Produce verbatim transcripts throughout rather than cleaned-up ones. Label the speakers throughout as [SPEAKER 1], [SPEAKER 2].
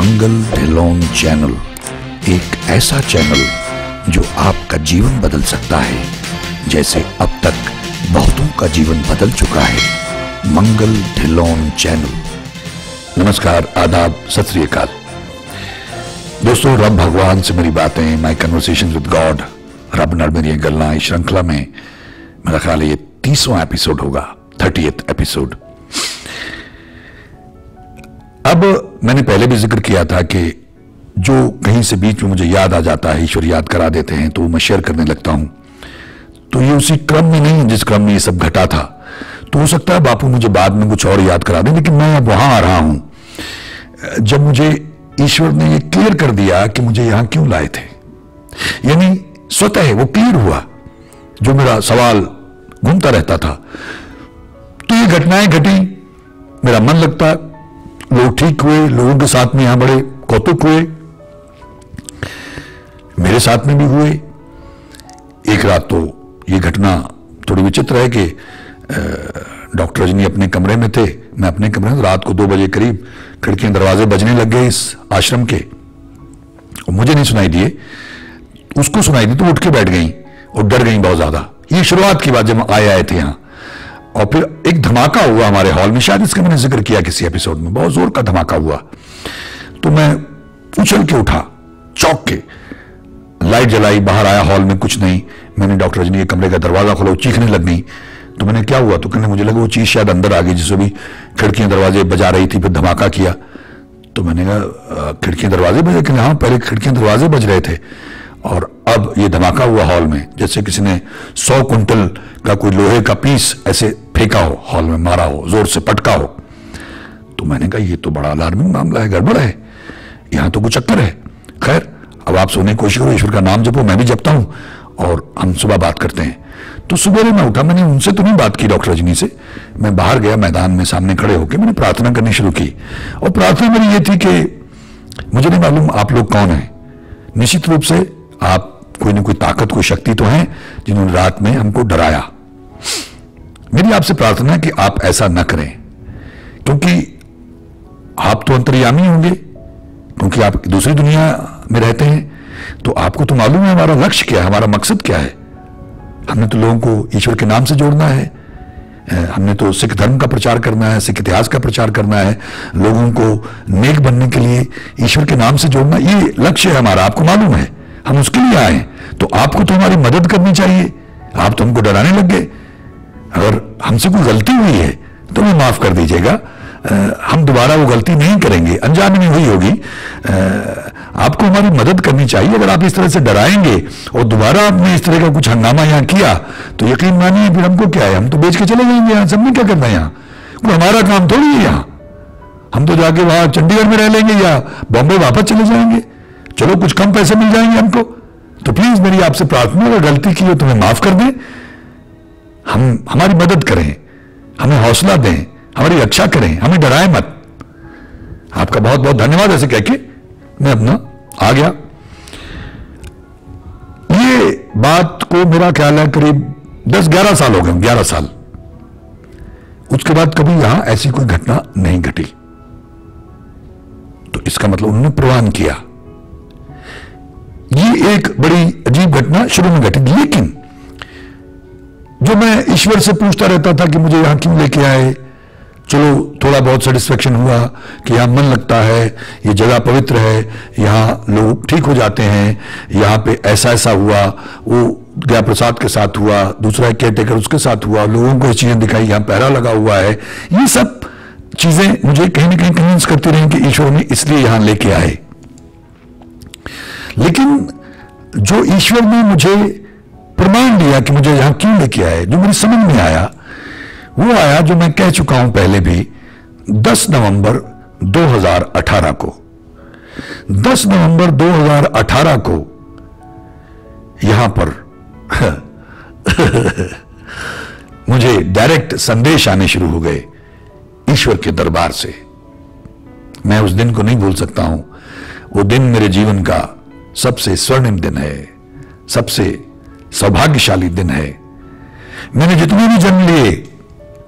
[SPEAKER 1] मंगल Dhillon channel एक ऐसा channel जो आपका जीवन बदल सकता है, जैसे अब तक बहुतों का जीवन बदल चुका है। मंगल ढिल्लोन चैनल। नमस्कार, आदाब, सत श्री अकाल। दोस्तों, रब भगवान से मेरी बातें, माई कन्वर्सेशन विद गॉड, रब नाल मेरी गल्लां, इस श्रृंखला में मेरा ख्याल है ये तीसवां एपिसोड होगा, थर्टीएथ एपिसोड। अब मैंने पहले भी जिक्र किया था कि जो कहीं से बीच में मुझे याद आ जाता है, ईश्वर याद करा देते हैं, तो मैं शेयर करने लगता हूं। तो ये उसी क्रम में नहीं जिस क्रम में ये सब घटा था। तो हो सकता है बापू मुझे बाद में कुछ और याद करा दें, लेकिन मैं अब वहां आ रहा हूं जब मुझे ईश्वर ने ये क्लियर कर दिया कि मुझे यहां क्यों लाए थे। यानी स्वतः वो क्लियर हुआ जो मेरा सवाल घूमता रहता था। तो ये घटनाएं घटी, मेरा मन लगता, लोग ठीक हुए, लोगों के साथ में यहां बड़े कौतुक हुए, मेरे साथ में भी हुए। एक रात तो ये घटना थोड़ी विचित्र है कि डॉक्टर रजनी अपने कमरे में थे, मैं अपने कमरे में। रात को दो बजे करीब खिड़कियां दरवाजे बजने लग गए इस आश्रम के, और मुझे नहीं सुनाई दिए, उसको सुनाई दी तो उठ के बैठ गई और डर गई बहुत ज्यादा। ये शुरुआत की बात जब आए आए थे यहां। और फिर एक धमाका हुआ हमारे हॉल में, शायद इसका मैंने जिक्र किया किसी एपिसोड में, बहुत जोर का धमाका हुआ। तो मैं उछल के उठा, चौंक के, लाइट जलाई, बाहर आया, हॉल में कुछ नहीं। मैंने डॉक्टर रजनी के कमरे का दरवाजा खोला, वो चीखने लग गई। तो मैंने क्या हुआ, तो कहने मुझे लगा वो चीज शायद अंदर आ गई, जिससे भी खिड़कियां दरवाजे बजा रही थी, फिर धमाका किया। तो मैंने कहा खिड़कियां दरवाजे बजे? कहने हाँ, पहले खिड़कियां दरवाजे बज रहे थे और अब ये धमाका हुआ हॉल में, जैसे किसी ने सौ कुंटल का कोई लोहे का पीस ऐसे फेंका हो, हॉल में मारा हो, जोर से पटका हो। तो मैंने कहा ये तो बड़ा अलार्मिंग मामला है, गड़बड़ है, यहां तो कुछ चक्कर है। खैर, अब आप सोने की कोशिश करो, ईश्वर का नाम जपो, मैं भी जपता हूं, और हम सुबह बात करते हैं। तो सुबह मैं उठा, मैंने उनसे तो नहीं बात की डॉक्टर रजनी से, मैं बाहर गया, मैदान में सामने खड़े होकर मैंने प्रार्थना करनी शुरू की। और प्रार्थना मेरी ये थी कि मुझे नहीं मालूम आप लोग कौन हैं, निश्चित रूप से आप कोई ना कोई ताकत, कोई शक्ति तो है जिन्होंने रात में हमको डराया। मेरी आपसे प्रार्थना है कि आप ऐसा न करें, क्योंकि आप तो अंतर्यामी होंगे, क्योंकि आप दूसरी दुनिया में रहते हैं, तो आपको तो मालूम है हमारा लक्ष्य क्या है, हमारा मकसद क्या है। हमने तो लोगों को ईश्वर के नाम से जोड़ना है, हमने तो सिख धर्म का प्रचार करना है, सिख इतिहास का प्रचार करना है, लोगों को नेक बनने के लिए ईश्वर के नाम से जोड़ना, ये लक्ष्य है हमारा, आपको मालूम है। हम उसके लिए आए, तो आपको तो हमारी मदद करनी चाहिए। आप तो हमको डराने लग गए। अगर हमसे कोई गलती हुई है तो हमें माफ कर दीजिएगा, हम दोबारा वो गलती नहीं करेंगे, अनजाने में हुई होगी। आपको हमारी मदद करनी चाहिए। अगर आप इस तरह से डराएंगे और दोबारा आपने इस तरह का कुछ हंगामा यहाँ किया तो यकीन मानिए फिर हमको क्या है, हम तो बेच के चले जाएंगे यहाँ। सबने क्या करना है यहाँ, कोई हमारा काम थोड़ी है यहाँ। हम तो जाके वहां चंडीगढ़ में रह लेंगे या बॉम्बे वापस चले जाएंगे, चलो कुछ कम पैसे मिल जाएंगे हमको। तो प्लीज मेरी आपसे प्रार्थना, अगर गलती की हो तो हमें माफ कर दें, हम हमारी मदद करें, हमें हौसला दें, हमारी रक्षा करें, हमें डराए मत। आपका बहुत बहुत धन्यवाद। ऐसे कह के मैं अपना आ गया। ये बात को मेरा ख्याल है करीब दस ग्यारह साल हो गए, ग्यारह साल। उसके बाद कभी यहां ऐसी कोई घटना नहीं घटी। तो इसका मतलब उन्होंने प्रवान किया। ये एक बड़ी अजीब घटना शुरू में घटी, लेकिन जो मैं ईश्वर से पूछता रहता था कि मुझे यहां क्यों लेके आए, चलो थोड़ा बहुत सेटिस्फेक्शन हुआ कि यहां मन लगता है, ये जगह पवित्र है, यहां लोग ठीक हो जाते हैं, यहां पे ऐसा ऐसा हुआ, वो गया प्रसाद के साथ हुआ, दूसरा केयर टेकर उसके साथ हुआ, लोगों को ये चीजें दिखाई, यहां पहरा लगा हुआ है। ये सब चीजें मुझे कहीं ना कहीं कन्विंस करती रही कि ईश्वर ने इसलिए यहां लेके आए। लेकिन जो ईश्वर ने मुझे प्रमाण दिया कि मुझे यहां क्यों लेके आए, जो मेरी समझ में आया, वो आया जो मैं कह चुका हूं पहले भी, दस नवंबर दो हज़ार अठारह को। दस नवंबर दो हज़ार अठारह को यहां पर मुझे डायरेक्ट संदेश आने शुरू हो गए ईश्वर के दरबार से। मैं उस दिन को नहीं भूल सकता हूं। वो दिन मेरे जीवन का सबसे स्वर्णिम दिन है, सबसे सौभाग्यशाली दिन है। मैंने जितने भी जन्म लिए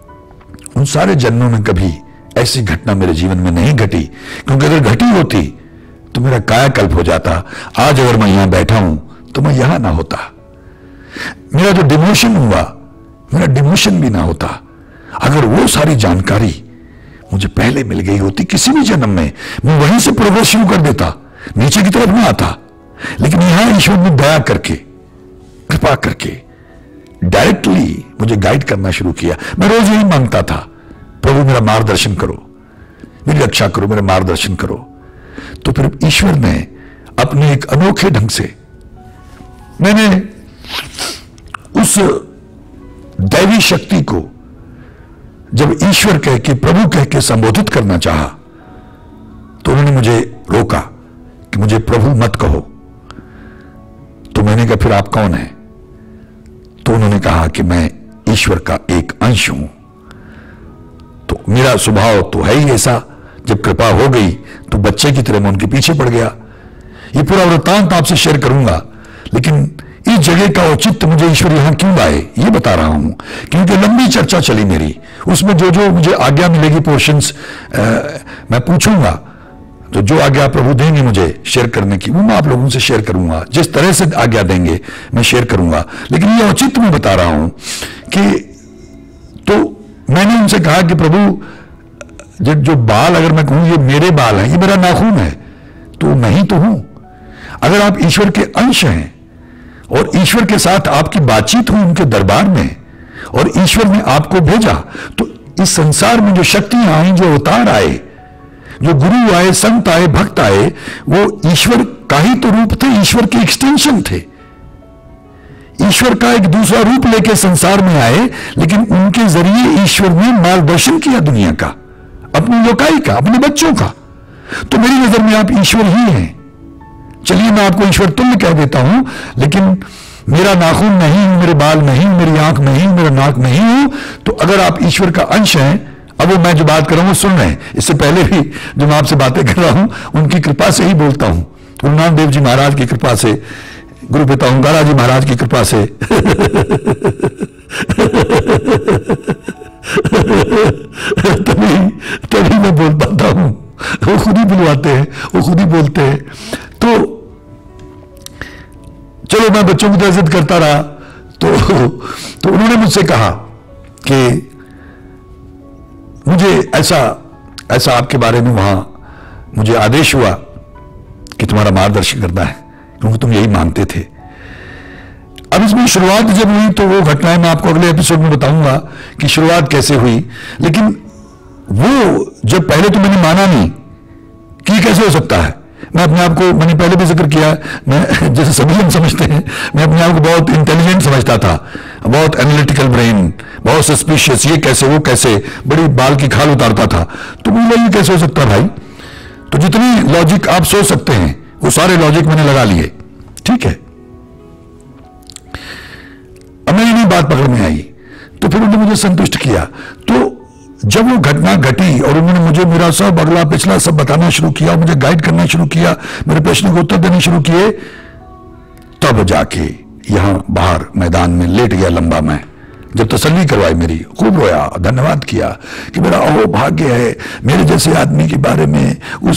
[SPEAKER 1] उन सारे जन्मों में कभी ऐसी घटना मेरे जीवन में नहीं घटी, क्योंकि अगर घटी होती तो मेरा कायाकल्प हो जाता। आज अगर मैं यहां बैठा हूं तो मैं यहां ना होता। मेरा जो डिमोशन हुआ, मेरा डिमोशन भी ना होता। अगर वो सारी जानकारी मुझे पहले मिल गई होती किसी भी जन्म में, मैं वहीं से प्रोग्रेस शुरू कर देता, नीचे की तरफ ना आता। लेकिन यहां ईश्वर ने दया करके, कृपा करके डायरेक्टली मुझे गाइड करना शुरू किया। मैं रोज यही मांगता था, प्रभु मेरा मार्गदर्शन करो, मेरी रक्षा करो, मेरा मार्गदर्शन करो। तो फिर ईश्वर ने अपने एक अनोखे ढंग से, मैंने उस दैवी शक्ति को जब ईश्वर कह के, प्रभु कह के संबोधित करना चाहा, तो उन्होंने मुझे रोका कि मुझे प्रभु मत कहो। तो मैंने कहा फिर आप कौन हैं? तो उन्होंने कहा कि मैं ईश्वर का एक अंश हूं। तो मेरा स्वभाव तो है ही ऐसा, जब कृपा हो गई तो बच्चे की तरह मैं उनके पीछे पड़ गया। ये पूरा वृत्तांत आपसे शेयर करूंगा, लेकिन इस जगह का औचित्य मुझे ईश्वर यहां क्यों लाए ये बता रहा हूं, क्योंकि लंबी चर्चा चली मेरी। उसमें जो जो मुझे आज्ञा मिलेगी, पोर्शंस मैं पूछूंगा, तो जो आज्ञा प्रभु देंगे मुझे शेयर करने की, वो मैं आप लोगों से शेयर करूंगा। जिस तरह से आज्ञा देंगे मैं शेयर करूंगा। लेकिन ये औचित्य मैं बता रहा हूं कि, तो मैंने उनसे कहा कि प्रभु जो, जो बाल अगर मैं कहूं ये मेरे बाल हैं, ये मेरा नाखून है, तो मैं ही तो हूं। अगर आप ईश्वर के अंश हैं और ईश्वर के साथ आपकी बातचीत हुई उनके दरबार में, और ईश्वर ने आपको भेजा, तो इस संसार में जो शक्तियां आई, जो अवतार आए, जो गुरु आए, संत आए, भक्त आए, वो ईश्वर का ही तो रूप थे, ईश्वर के एक्सटेंशन थे। ईश्वर का एक दूसरा रूप लेके संसार में आए, लेकिन उनके जरिए ईश्वर ने मार्गदर्शन किया दुनिया का, अपनी लोकाई का, अपने बच्चों का। तो मेरी नजर में आप ईश्वर ही हैं। चलिए मैं आपको ईश्वर तुल्य कह देता हूं, लेकिन मेरा नाखून नहीं हूं, मेरे बाल नहीं, मेरी आंख नहीं, मेरा नाक नहीं हूं। तो अगर आप ईश्वर का अंश हैं, अब वो मैं जो बात कर रहा हूं सुन रहे हैं, इससे पहले भी जो मैं आपसे बातें कर रहा हूं उनकी कृपा से ही बोलता हूं, गुरु नानक देव जी महाराज की कृपा से, गुरु पिता ओंकारा जी महाराज की कृपा से। तभी तभी मैं बोल पाता हूं, वो खुद ही बुलवाते हैं, वो खुद ही बोलते हैं। तो चलो मैं बच्चों की इज्जत करता रहा। तो तो उन्होंने मुझसे कहा कि मुझे ऐसा ऐसा आपके बारे में वहां मुझे आदेश हुआ कि तुम्हारा मार्गदर्शन करना है, क्योंकि तुम यही मानते थे। अब इसमें शुरुआत जब हुई तो वो घटनाएं मैं आपको अगले एपिसोड में बताऊंगा कि शुरुआत कैसे हुई। लेकिन वो जब पहले तो मैंने माना नहीं कि कैसे हो सकता है। मैं अपने आप को, मैंने पहले भी जिक्र किया, मैं जैसे सभी हम समझते हैं, मैं अपने आप को बहुत इंटेलिजेंट समझता था, बहुत एनालिटिकल ब्रेन, बहुत सस्पिशियस, ये कैसे वो कैसे, बड़ी बाल की खाल उतारता था। तो मुझे ये कैसे हो सकता भाई? तो जितनी लॉजिक आप सोच सकते हैं वो सारे लॉजिक मैंने लगा लिए, ठीक है। अब मेरी नहीं बात पकड़ में आई, तो फिर उन्होंने मुझे संतुष्ट किया। तो जब वो घटना घटी और उन्होंने मुझे मेरा सब अगला पिछला सब बताना शुरू किया, मुझे गाइड करना शुरू किया, मेरे प्रश्न को उत्तर देने शुरू किए, तब जाके यहां बाहर मैदान में लेट गया लंबा मैं। जब तसल्ली करवाई मेरी, खूब रोया, धन्यवाद किया कि मेरा अहो भाग्य है मेरे जैसे आदमी के बारे में उस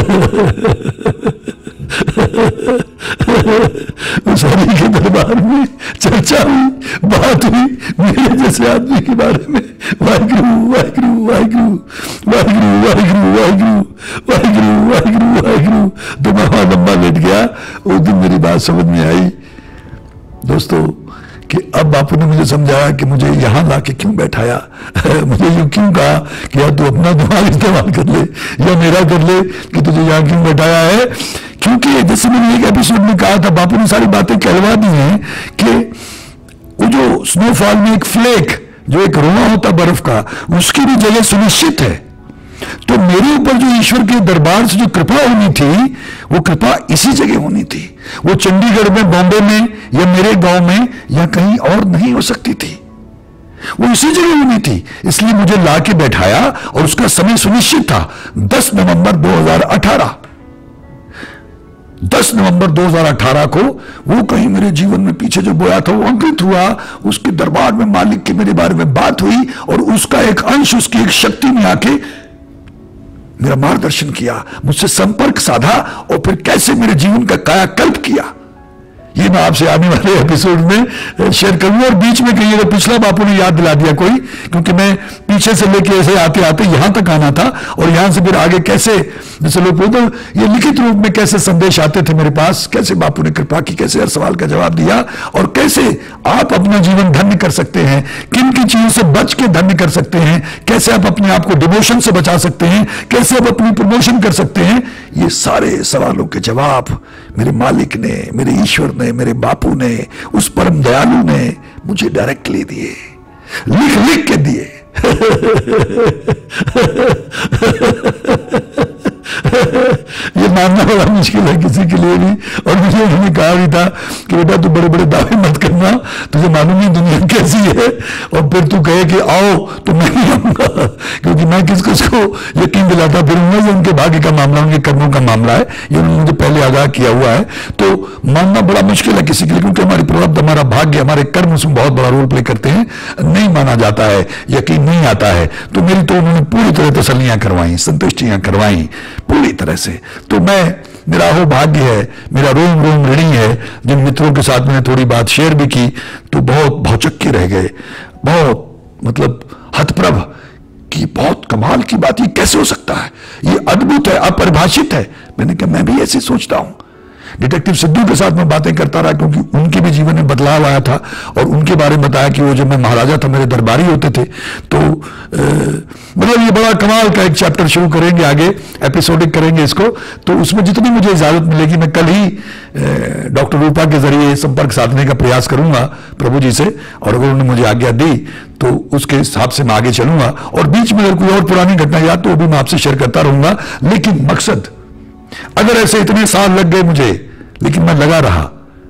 [SPEAKER 1] उस हरि के दरबार में चर्चा हुई, बात हुई मेरे जैसे आदमी के बारे में। वाहिगुरु वाहिगुरु वाहिगुरु वाहिगुरु वाहिगुरु वाहिगुरु वाहिगुरु वाहिगुरु वाहिगुरु। तो मैं वहां लंबा लेट गया। उस दिन मेरी बात समझ में आई दोस्तों कि अब बापू ने मुझे समझाया कि मुझे यहां लाके क्यों बैठाया। मुझे यूं क्यों कहा कि यार तू अपना दिमाग इस्तेमाल कर ले या मेरा कर ले कि तुझे यहां क्यों बैठाया है। क्योंकि जैसे मैंने एक एपिसोड में कहा था, बापू ने सारी बातें कहलवा दी हैं कि वो जो स्नोफॉल में एक फ्लेक, जो एक रोना होता बर्फ का, उसकी भी जगह सुनिश्चित है। तो मेरे ऊपर जो ईश्वर के दरबार से जो कृपा होनी थी, वो कृपा इसी जगह होनी थी। वो चंडीगढ़ में, बॉम्बे में या मेरे गांव में या कहीं और नहीं हो सकती थी, वो इसी जगह होनी थी। इसलिए मुझे ला के बैठाया और उसका समय सुनिश्चित था, दस नवंबर दो हज़ार अठारह। दस नवंबर दो हज़ार अठारह को वो कहीं मेरे जीवन में पीछे जो बोया था वो अंकित हुआ। उसके दरबार में मालिक की मेरे बारे में बात हुई और उसका एक अंश, उसकी एक शक्ति में आके मेरा मार्गदर्शन किया, मुझसे संपर्क साधा और फिर कैसे मेरे जीवन का कायाकल्प किया, ये मैं आपसे आने वाले एपिसोड में शेयर करूंगा। और बीच में कहीं अगर पिछला बापू ने याद दिला दिया कोई, क्योंकि मैं पीछे से लेके ऐसे आते आते यहां तक आना था और यहां से फिर आगे कैसे, जैसे लोग बोलते ये लिखित रूप में कैसे संदेश आते थे मेरे पास, कैसे बापू ने कृपा की, कैसे हर सवाल का जवाब दिया और कैसे आप अपना जीवन धन्य कर सकते हैं, किन किन चीजों से बच के धन्य कर सकते हैं, कैसे आप अपने आप को डिमोशन से बचा सकते हैं, कैसे आप अपनी प्रमोशन कर सकते हैं, ये सारे सवालों के जवाब मेरे मालिक ने, मेरे ईश्वर ने, मेरे बापू ने, उस परम दयालु ने मुझे डायरेक्टली दिए, लिख लिख के दिए। ये मानना बड़ा मुश्किल है किसी के लिए भी। और मुझे उन्होंने कहा भी था कि बेटा तू बड़े बड़े दावे मत करना, तुझे मालूम नहीं दुनिया कैसी है, और फिर तू कहे कि आओ तो मैं नहीं आऊंगा, क्योंकि मैं किस किस को यकीन दिलाता फिरूंगा। ये उनके भाग्य का मामला, उनके कर्मों का मामला है, ये उन्होंने मुझे पहले आगाह किया हुआ है। तो मानना बड़ा मुश्किल है किसी के लिए, क्योंकि हमारी प्रारब्ध, हमारा भाग्य, हमारे कर्म उसमें बहुत बड़ा रोल प्ले करते हैं। नहीं माना जाता है, यकीन नहीं आता है। तो मेरी तो उन्होंने पूरी तरह तसल्लियां करवाई, संतुष्टियां करवाई पूरी तरह से। तो मैं, मेरा हो भाग्य है, मेरा रोम रोम ऋणी है। जिन मित्रों के साथ मैंने थोड़ी बात शेयर भी की तो बहुत भौचक्के रह गए, बहुत मतलब हतप्रभ कि बहुत कमाल की बात, ये कैसे हो सकता है, ये अद्भुत है, अपरिभाषित है। मैंने कहा मैं भी ऐसे सोचता हूं। डिटेक्टिव सिद्धू के साथ मैं बातें करता रहा, क्योंकि उनके भी जीवन में बदलाव आया था और उनके बारे में बताया कि वो जब मैं महाराजा था मेरे दरबारी होते थे। तो मतलब ये बड़ा कमाल का एक चैप्टर शुरू करेंगे, आगे एपिसोडिक करेंगे इसको। तो उसमें जितनी मुझे इजाजत मिलेगी मैं कल ही डॉक्टर रूपा के जरिए संपर्क साधने का प्रयास करूंगा प्रभु जी से, और अगर उन्होंने मुझे आज्ञा दी तो उसके हिसाब से मैं आगे चलूंगा। और बीच में अगर कोई और पुरानी घटना याद तो वो भी मैं आपसे शेयर करता रहूंगा। लेकिन मकसद, अगर ऐसे इतने साल लग गए मुझे, लेकिन मैं लगा रहा,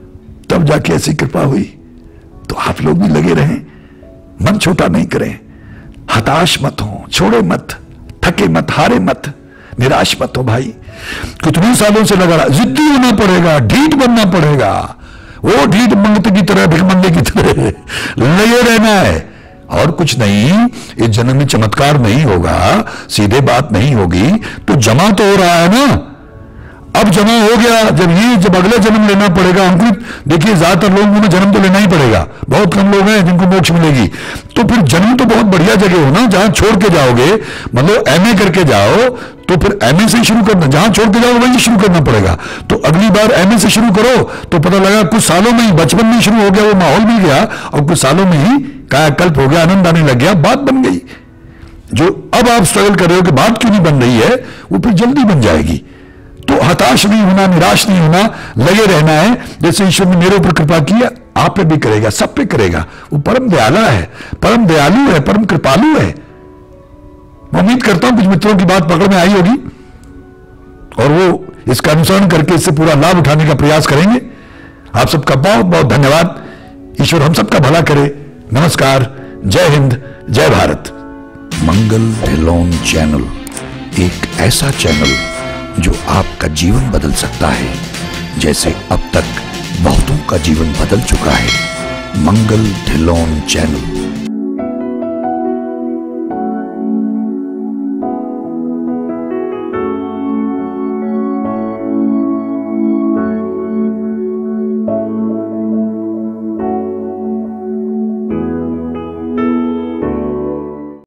[SPEAKER 1] तब जाके ऐसी कृपा हुई। तो आप लोग भी लगे रहें, मन छोटा नहीं करें, हताश मत हो, छोड़े मत, थके मत, हारे मत, निराश मत हो भाई। कितने सालों से लगा रहा, जिद्दी होना पड़ेगा, ढीठ बनना पड़ेगा, वो ढीठ मंगते की तरह, भिखमंगे की तरह लगे रहना है और कुछ नहीं। इस जन्म में चमत्कार नहीं होगा, सीधे बात नहीं होगी, तो जमा तो हो रहा है ना। अब जमा हो गया, जब ये जब अगले जन्म लेना पड़ेगा अंकुरित। देखिए ज्यादातर लोगों में जन्म तो लेना ही पड़ेगा, बहुत कम लोग हैं जिनको मोक्ष मिलेगी। तो फिर जन्म तो बहुत बढ़िया जगह हो ना, जहां छोड़ के जाओगे, मतलब एमए करके जाओ तो फिर एमए से शुरू करना, जहां छोड़ के जाओ वहीं शुरू करना पड़ेगा। तो अगली बार एमए से शुरू करो तो पता लगा कुछ सालों में ही, बचपन में शुरू हो गया, वो माहौल मिल गया और कुछ सालों में ही कायाकल्प हो गया, आनंद आने लग गया, बात बन गई। जो अब आप स्ट्रगल कर रहे हो कि बात क्यों नहीं बन रही है, वो फिर जल्दी बन जाएगी। तो हताश नहीं होना, निराश नहीं होना, लगे रहना है। जैसे ईश्वर ने मेरे ऊपर कृपा की है, आप पे भी करेगा, सब पे करेगा। वो परम दयालु है, परम दयालु है, परम कृपालु है। मैं उम्मीद करता हूं कुछ मित्रों की बात पकड़ में आई होगी और वो इसका अनुसरण करके इससे पूरा लाभ उठाने का प्रयास करेंगे। आप सबका बहुत बहुत धन्यवाद। ईश्वर हम सबका भला करे। नमस्कार, जय हिंद, जय भारत। मंगल ढिल्लोन चैनल एक ऐसा चैनल जो आपका जीवन बदल सकता है, जैसे अब तक बहुतों का जीवन बदल चुका है। मंगल ढिल्लोन चैनल।